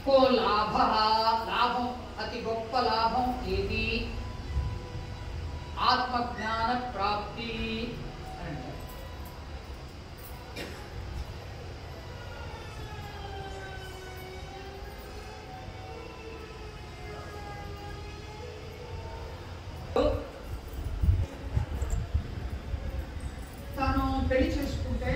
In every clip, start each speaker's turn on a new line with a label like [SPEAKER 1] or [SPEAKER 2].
[SPEAKER 1] को लाभ लाभम अति गొప్ప లాభం ఏది ఆత్మజ్ఞాన ప్రాప్తి అంటారు. తాను పెళ్లి చేసుకుంటే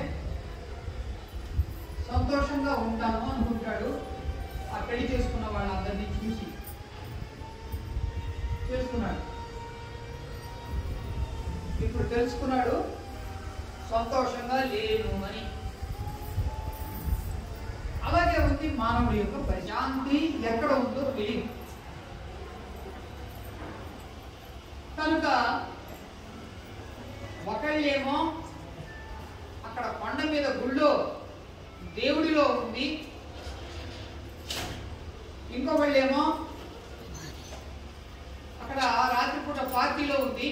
[SPEAKER 1] సంతోషంగా ఉంటాను అనుకుంటాడు. ఆ పెళ్లి చేసుకున్న వాళ్ళందరినీ చూసి చేసుకున్నాడు. ఇప్పుడు తెలుసుకున్నాడు సంతోషంగా లేను అని. అలాగే ఉంది మానవుడి యొక్క ప్రశాంతి ఎక్కడ ఉందో తెలియదు. కనుక ఒకళ్ళేమో అక్కడ కొండ మీద గుళ్ళో దేవుడిలో ఉంది, ఇంకొకళ్ళేమో అక్కడ రాత్రిపూట పార్టీలో ఉంది,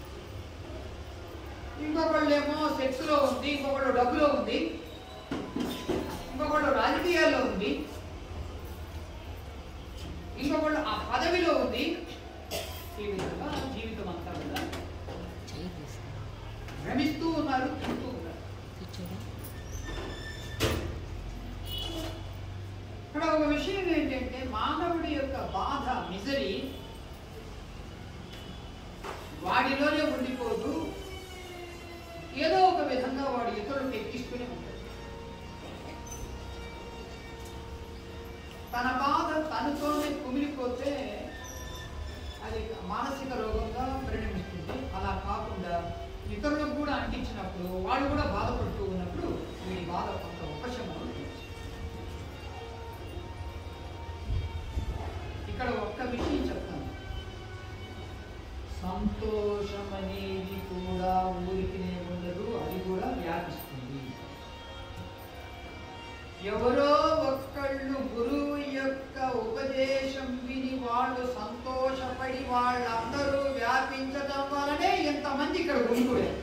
[SPEAKER 1] ఇంకొకళ్ళేమో సెక్స్ లో ఉంది, ఇంకొకళ్ళు డబ్బులో ఉంది, ఇంకొకళ్ళు రాజకీయాల్లో ఉంది, ఇంకొకళ్ళు ఆ పదవిలో ఉంది. ఈ విధంగా జీవితం అంతా కూడా భ్రమిస్తూ ఉన్నారు, తింటూ ఉన్నారు. ఇక్కడ ఒక విషయం ఏంటంటే మానవుడి యొక్క బాధ మిజరీ వాడిలోనే ఉండిపోదు, ఏదో ఒక విధంగా వాడు ఇతరులకు ఎక్కిస్తూనే ఉంటాడు. తన బాధ తనతోనే కుమిలిపోతే అది మానసిక రోగంగా పరిణమిస్తుంది. అలా కాకుండా ఇతరులకు కూడా అంటించినప్పుడు వాళ్ళు కూడా బాధపడుతూ ఉన్నప్పుడు వీడి బాధ కొంత ఉపశమనం. ఇక్కడ ఒక్క విషయం చెప్తాను, సంతోషం అనేది కూడా ఊరికినే ఉండదు, అది కూడా వ్యాపిస్తుంది. ఎవరో ఒక్కళ్ళు గురువు యొక్క ఉపదేశం విని వాళ్ళు సంతోషపడి వాళ్ళందరూ వ్యాపించడం వలనే ఎంతమంది ఇక్కడ గుంపుడే.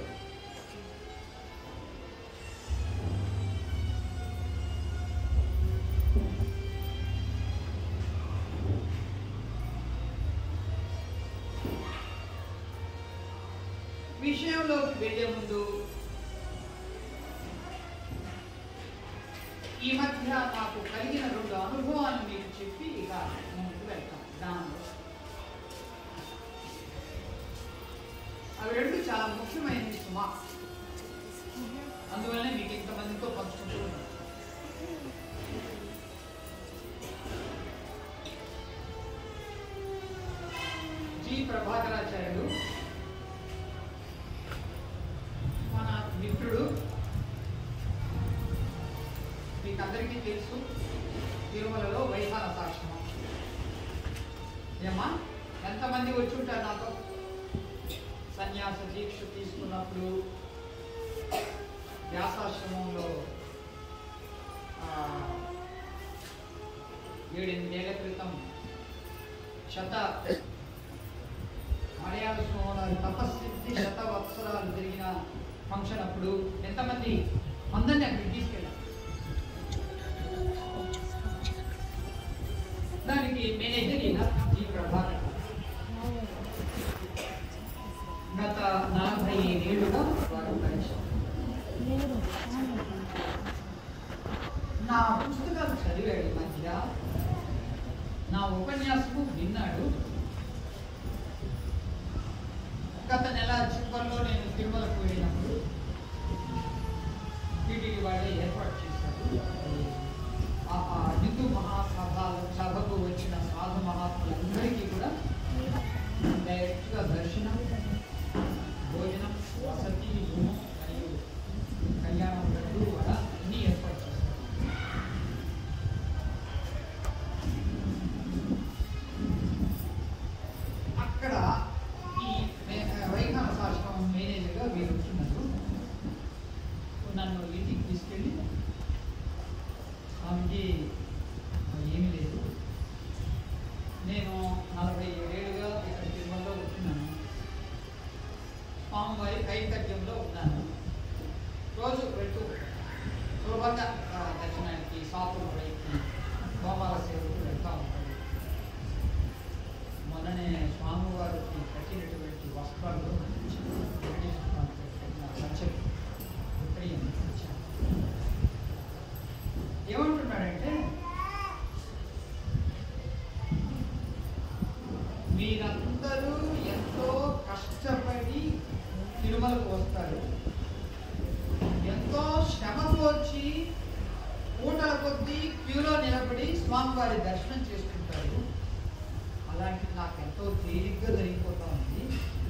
[SPEAKER 1] విషయంలోకి వెళ్లే ముందు ఈ మధ్య నాకు కలిగిన 2 అనుభవాలు మీకు చెప్పి ఇక ముందుకు వెళ్తాం. దానిలో అవి 2 చాలా ముఖ్యమైనవి సుమా, అందువల్లనే మీకు ఇంతమందితో పంచుకుంటూ ఉన్నాను. జి ప్రభాకరాచార్యుడు మన మిత్రుడు, మీకు అందరికీ తెలుసు, తిరుమలలో వైఖానసాశ్రమం. ఏమా ఎంతమంది వచ్చి ఉంటారు నాతో? సన్యాస దీక్ష తీసుకున్నప్పుడు వ్యాసాశ్రమంలో 7-8 ఏళ్ల క్రితం మలయాళ సోమవారి తపస్సిద్ధి 100 వత్సరాలు జరిగిన ఫంక్షన్ అప్పుడు ఎంతమంది అందరినీ అక్కడికి తీసుకెళ్ళారు. దానికి మేనేజర్ ఈయన జి ప్రభాకర్. గత 45 ఏళ్ళుగా వారు పరిచయం. నా పుస్తకాలు చదివాడు, మధ్య నా ఉపన్యాసము విన్నాడు. గత నెల చివరిలో నేను తిరుమలకు వెళ్ళినప్పుడు టీటీడీ వాళ్ళే ఏర్పాటు చేశారు. ఆ హిందూ మహాసభకు వచ్చిన సాధు మహాత్ములందరికీ కూడా డైరెక్ట్గా దర్శనం, భోజనం, వసతి, రూము మరియు కళ్యాణం కూడా అన్నీ ఏర్పాటు చేస్తారు. అక్కడ ఈ వైఖానసాశ్రమం మేనేజర్గా వీరు వచ్చినారు. నన్ను ఇంటికి తీసుకెళ్ళి, స్వామిజీ ఏమీ లేదు, నేను 47 ఏళ్ళుగా ఇక్కడ తిరుమలలో ఉంటున్నాను, స్వామివారి కైంకర్యంలో ఉన్నాను, రోజు వెళ్తూ సులభంగా దర్శనానికి, సాపుల వైపు, గోపాల సేవకు మొన్ననే స్వామివారికి కట్టినటువంటి వస్త్రాలు మంచి సత్యం ఏమంటున్నాడంటే, మీరందరూ ఎంతో కష్టపడి తిరుమలకు వస్తారు, ఎంతో శ్రమ కోర్చి పూటల కొద్దీ క్యూలో నిలబడి స్వామివారి దర్శనం చేసుకుంటారు. అలాంటిది నాకు ఎంతో తేలిగ్గా జరిగిపోతా ఉంది.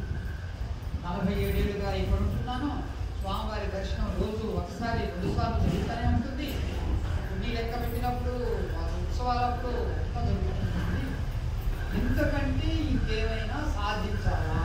[SPEAKER 1] 47 ఏళ్ళుగా ఇక్కడ ఉంటున్నాను. స్వామివారి దర్శనం రోజు ఒకసారి 2 సార్లు జరుగుతూనే ఉంటుంది. మీ లెక్క పెట్టినప్పుడు ఉత్సవాలప్పుడు ఎంత జరుగుతుంది. ఇంతకంటే ఇంకేమైనా సాధించాలా?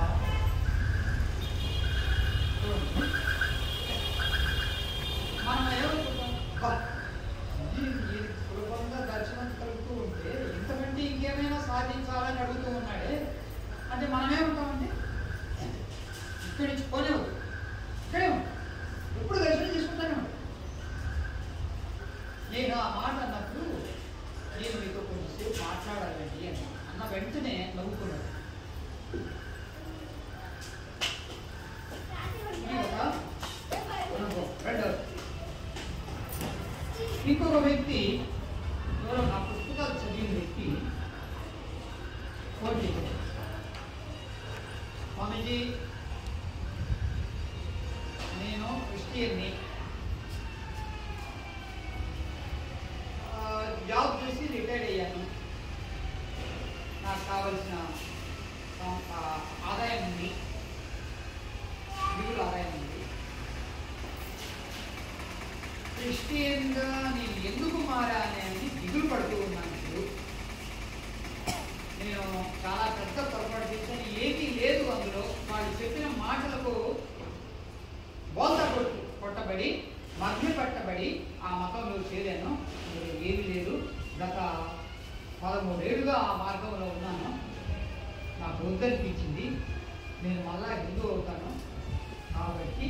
[SPEAKER 1] మనం ఏమనుకుంటాం, సులభంగా దర్శనం కలుగుతూ ఉంటే ఇంతకంటే ఇంకేమైనా సాధించాలని అడుగుతూ ఉన్నాడే అంటే మనమేమంటామండి, ఇక్కడి నుంచి పోలేవు, ఇక్కడే ఎప్పుడు దర్శనం చేసుకుంటానే ఉంటాం. నేను ఆ మాట అన్నప్పుడు నేను మీతో కొంచెంసేపు మాట్లాడాలండి అన్న వెంటనే నవ్వుకున్నాడు. ఇంకొక వ్యక్తి ఎవరో నా పుస్తకాలు చదివిన వ్యక్తి ఫోన్ చేశారు, స్వామీజీ నేను క్రిస్టియన్ని, జాబ్ చేసి రిటైర్ అయ్యాను, నాకు కావలసిన ఆదాయం ఉంది, మిగులు ఆదాయం ఉంది. క్రిస్టియన్గా నేను ఎందుకు మారానని దిగులు పడుతూ ఉన్నాను. నేను చాలా పెద్ద పొరపాటు చేశాను, ఏమీ లేదు అందులో. వాళ్ళు చెప్పిన మాటలకు బోల్త కొట్టబడి మధ్య పట్టబడి ఆ మతంలో చేరాను. ఏమీ లేదు. గత 13 ఏళ్ళుగా ఆ మార్గంలో ఉన్నాను. నాకు వద్దనిపించింది. నేను మళ్ళా హిందూ అవుతాను. కాబట్టి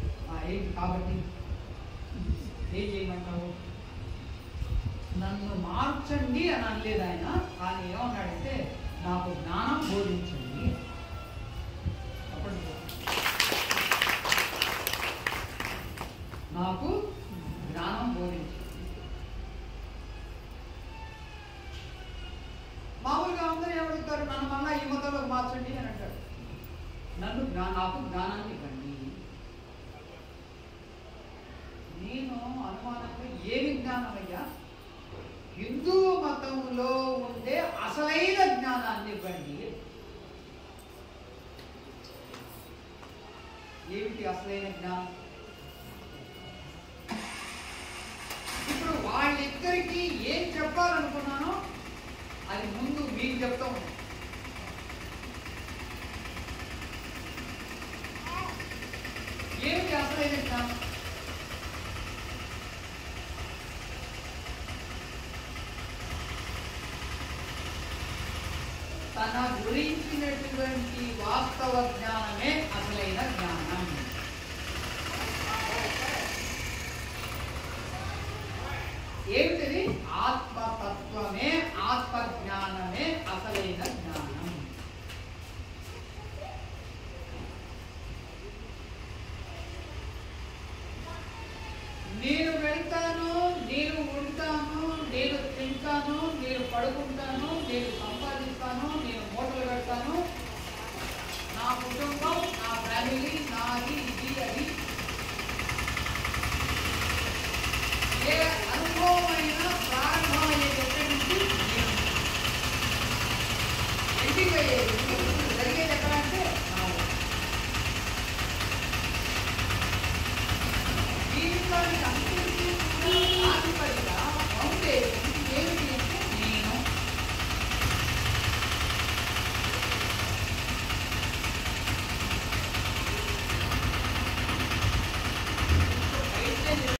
[SPEAKER 1] ఏం చేయమంటావు? నన్ను మార్చండి అని అనలేదు ఆయన. కానీ ఏమన్నాడంటే, నాకు జ్ఞానం బోధించండి. నాకు జ్ఞానం బోధించండి. మామూలుగా అందరూ ఏమడుగుతారు, నన్ను మళ్ళా ఈ మతంలోకి మార్చండి అని అంటారు. నాకు జ్ఞానాన్ని ఇవ్వండి. నేను అనుమానంగా ఏమి జ్ఞానం అయ్యా? హిందూ మతంలో ఉండే అసలైన జ్ఞానాన్ని ఇవ్వండి. ఏమిటి అసలైన జ్ఞానం? ఇప్పుడు వాళ్ళిద్దరికీ ఏం చెప్పాలనుకున్నానో అది ముందు మీకు చెప్తా ఉన్నాను. ఏమిటి అసలైన జ్ఞానం? తన గురించినటువంటి వాస్తవ జ్ఞానమే అసలైన జ్ఞానం. ఏమిటిది? ఆత్మతత్వమే, ఆత్మజ్ఞానమే అసలైన జ్ఞానం. నేను వెళ్తాను, నేను ఉంటాను, నేను తింటాను, నేను పడుకుంటాను, నేను సంపాదిస్తాను, నేను మూటలు పెడతాను, నా కుటుంబం, నా ఫ్యామిలీ,